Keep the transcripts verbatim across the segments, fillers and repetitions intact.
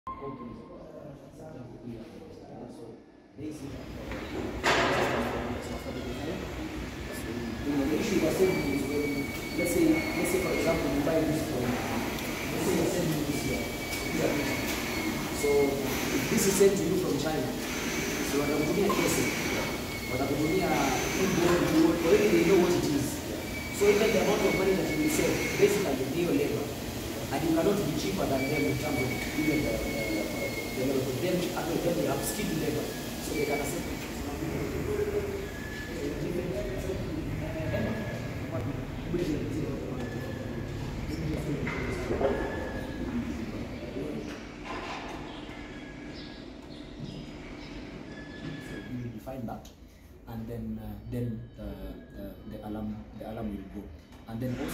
The issue was saying is when, let's say, let's say for example, you buy this from, let's say you're sending this here. So if this is sent to you from China, so watakutumia kesi, watakutumia inbound, you already know what it is. So even the amount of money that you will save, basically your labor, and you cannot be cheaper than them in terms of even the, the, the labor. But them, after them, they have skilled labor, so they can accept it. Define that, and then uh, then uh, uh, the alarm the alarm will go, and then also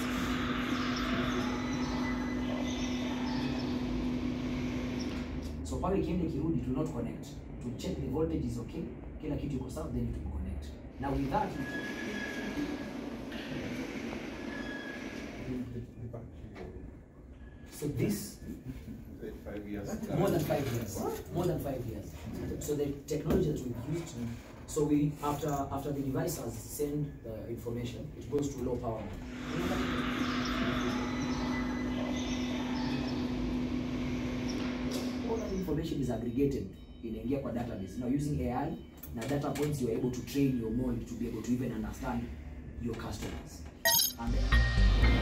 so pale kiende kirudi to not connect to check the voltage is okay, kila kitu iko sawa, then to connect. Now with that so this five years. More than five years. More than five years. So the technology that we've used, so we after after the device has sent the information, it goes to low power. All that information is aggregated in a database. Now using A I, now data points you are able to train your model to be able to even understand your customers. And